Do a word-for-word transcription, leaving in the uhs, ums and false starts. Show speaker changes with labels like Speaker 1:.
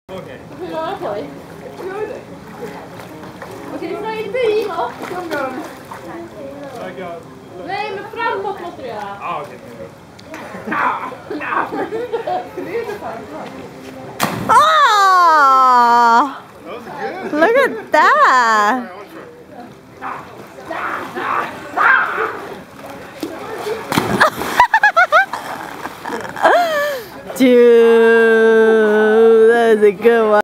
Speaker 1: Okej.
Speaker 2: Hur röra på dig? Okej, säg inte inåt. Nej, men framåt måste du göra.
Speaker 1: Ah, okej.
Speaker 3: Oh! Look at that! Dude, that was a good one.